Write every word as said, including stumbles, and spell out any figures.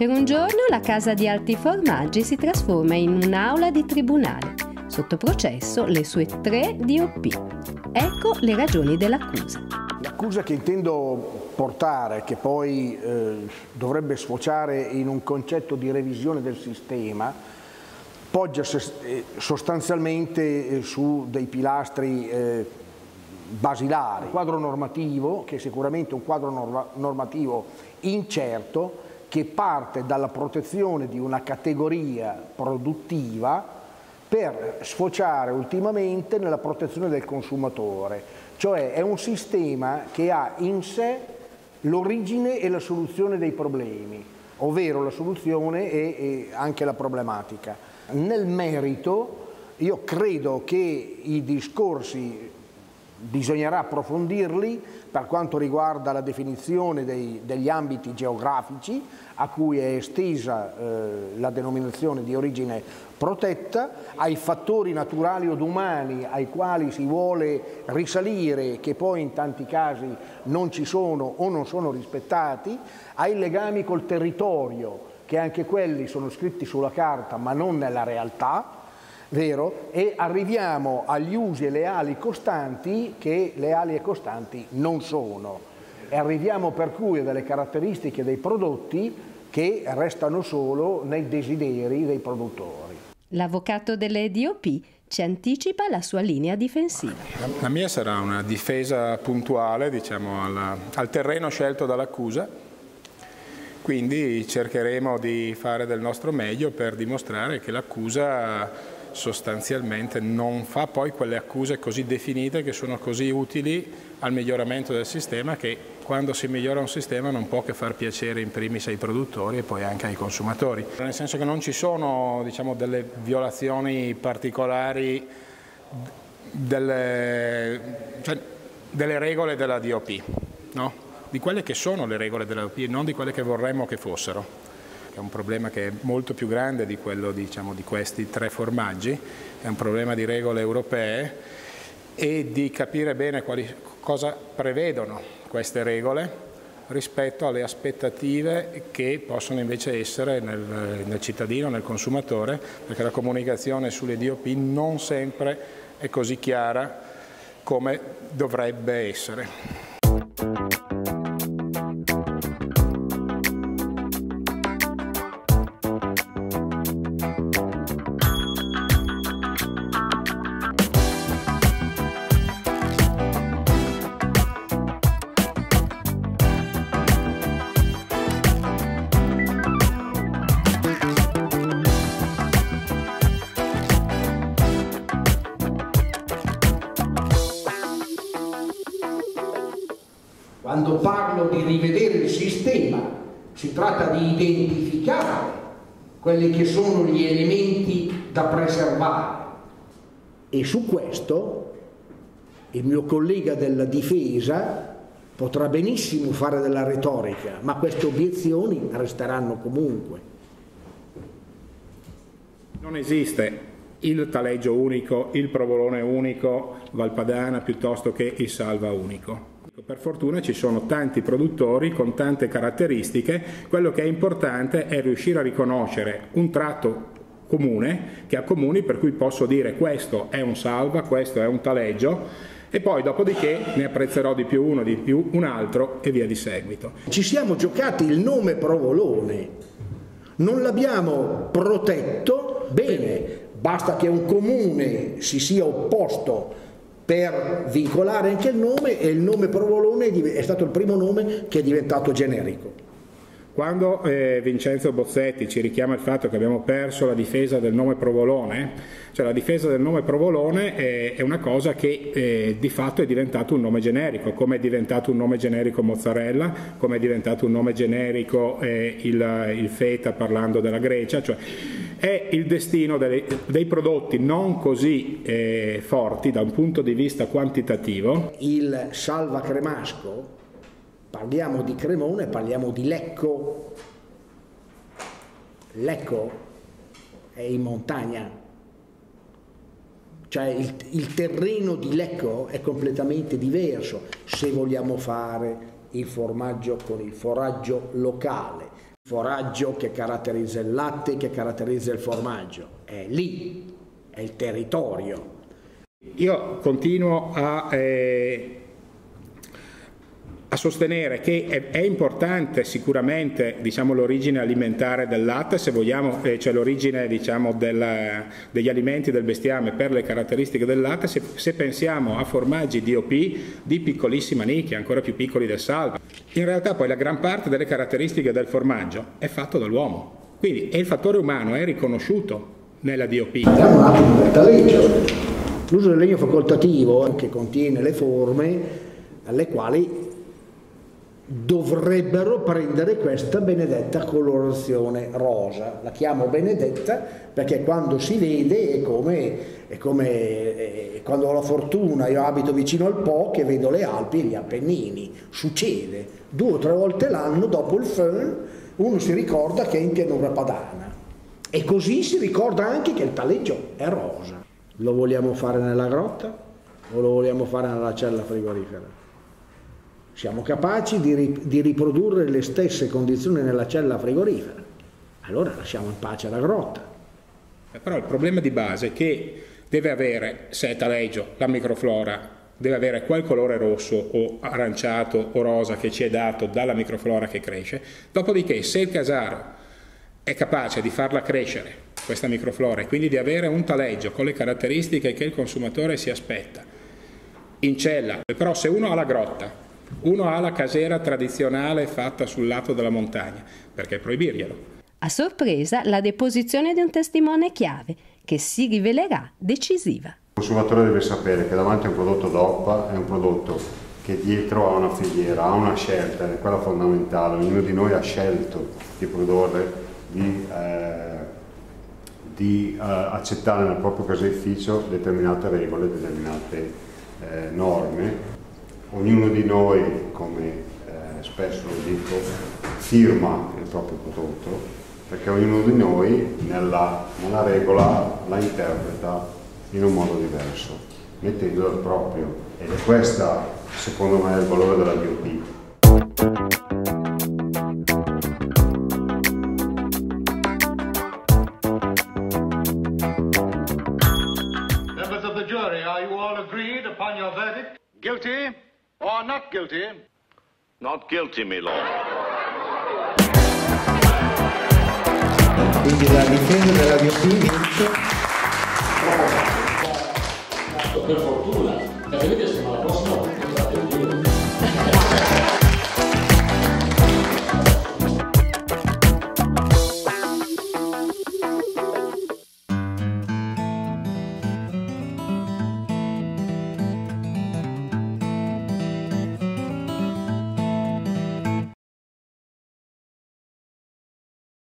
Per un giorno la casa di Alti Formaggi si trasforma in un'aula di tribunale. Sotto processo le sue tre D O P. Ecco le ragioni dell'accusa. L'accusa che intendo portare, che poi eh, dovrebbe sfociare in un concetto di revisione del sistema, poggia sostanzialmente su dei pilastri eh, basilari. Un quadro normativo, che è sicuramente un quadro norma normativo incerto, che parte dalla protezione di una categoria produttiva per sfociare ultimamente nella protezione del consumatore. Cioè è un sistema che ha in sé l'origine e la soluzione dei problemi, ovvero la soluzione e, e anche la problematica. Nel merito io credo che i discorsi bisognerà approfondirli per quanto riguarda la definizione dei, degli ambiti geografici a cui è estesa eh, la denominazione di origine protetta, ai fattori naturali o umani ai quali si vuole risalire, che poi in tanti casi non ci sono o non sono rispettati, ai legami col territorio, che anche quelli sono scritti sulla carta ma non nella realtà, vero? E arriviamo agli usi e leali costanti che leali e costanti non sono. E arriviamo per cui a delle caratteristiche dei prodotti che restano solo nei desideri dei produttori. L'avvocato delle D O P ci anticipa la sua linea difensiva. La mia sarà una difesa puntuale, diciamo, al, al terreno scelto dall'accusa, quindi cercheremo di fare del nostro meglio per dimostrare che l'accusa sostanzialmente non fa poi quelle accuse così definite che sono così utili al miglioramento del sistema, che quando si migliora un sistema non può che far piacere in primis ai produttori e poi anche ai consumatori. Nel senso che non ci sono, diciamo, delle violazioni particolari delle, cioè, delle regole della D O P, no? Di quelle che sono le regole della D O P, non di quelle che vorremmo che fossero. È un problema che è molto più grande di quello, diciamo, di questi tre formaggi, è un problema di regole europee e di capire bene quali, cosa prevedono queste regole rispetto alle aspettative che possono invece essere nel, nel cittadino, nel consumatore, perché la comunicazione sulle D O P non sempre è così chiara come dovrebbe essere. Quando parlo di rivedere il sistema, si tratta di identificare quelli che sono gli elementi da preservare. E su questo il mio collega della difesa potrà benissimo fare della retorica, ma queste obiezioni resteranno comunque. Non esiste il taleggio unico, il provolone unico, Valpadana, piuttosto che il salva unico. Per fortuna ci sono tanti produttori con tante caratteristiche, quello che è importante è riuscire a riconoscere un tratto comune che accomuni, per cui posso dire questo è un salva, questo è un taleggio e poi dopodiché ne apprezzerò di più uno, di più un altro e via di seguito. Ci siamo giocati il nome provolone, non l'abbiamo protetto bene, basta che un comune si sia opposto per vincolare anche il nome, e il nome provolone è stato il primo nome che è diventato generico. Quando eh, Vincenzo Bozzetti ci richiama il fatto che abbiamo perso la difesa del nome provolone, cioè la difesa del nome provolone è, è una cosa che eh, di fatto è diventato un nome generico, come è diventato un nome generico mozzarella, come è diventato un nome generico eh, il, il feta parlando della Grecia, cioè è il destino dei, dei prodotti non così eh, forti da un punto di vista quantitativo. Il salva cremasco, parliamo di Cremone, parliamo di Lecco. Lecco è in montagna, cioè il, il terreno di Lecco è completamente diverso se vogliamo fare il formaggio con il foraggio locale. foraggio che caratterizza il latte, che caratterizza il formaggio. È lì, è il territorio. Io continuo a, eh, a sostenere che è, è importante sicuramente, diciamo, l'origine alimentare del latte, se vogliamo, eh, cioè l'origine, diciamo, del, degli alimenti del bestiame per le caratteristiche del latte, se, se pensiamo a formaggi D O P di piccolissima nicchia, ancora più piccoli del salvo. In realtà poi la gran parte delle caratteristiche del formaggio è fatto dall'uomo, quindi e il fattore umano è riconosciuto nella D O P. Andiamo un attimo del taleggio. L'uso del legno facoltativo, che contiene le forme alle quali dovrebbero prendere questa benedetta colorazione rosa. La chiamo benedetta perché quando si vede è come, è come è quando ho la fortuna, io abito vicino al Po, che vedo le Alpi e gli Appennini. Succede due o tre volte l'anno, dopo il Föhn, uno si ricorda che è in pianura padana. E così si ricorda anche che il taleggio è rosa. Lo vogliamo fare nella grotta o lo vogliamo fare nella cella frigorifera? Siamo capaci di, ri di riprodurre le stesse condizioni nella cella frigorifera, allora lasciamo in pace la grotta. Però il problema di base è che deve avere, se è taleggio, la microflora deve avere quel colore rosso o aranciato o rosa che ci è dato dalla microflora che cresce. Dopodiché, se il casaro è capace di farla crescere questa microflora e quindi di avere un taleggio con le caratteristiche che il consumatore si aspetta in cella, però se uno ha la grotta, uno ha la casera tradizionale fatta sul lato della montagna, perché proibirglielo? A sorpresa la deposizione di un testimone chiave che si rivelerà decisiva. Il consumatore deve sapere che davanti a un prodotto D O P è un prodotto che dietro ha una filiera, ha una scelta, è quella fondamentale. Ognuno di noi ha scelto di produrre, di eh, di uh, accettare nel proprio caseificio determinate regole, determinate eh, norme. Ognuno di noi, come eh, spesso lo dico, firma il proprio prodotto, perché ognuno di noi nella, nella regola la interpreta in un modo diverso, mettendo il proprio. Ed è questa, secondo me, il valore della D O P. Are you all agreed upon your verdict? Guilty or not guilty? Not guilty, my lord. Quindi la difesa della D O P vince. Per fortuna.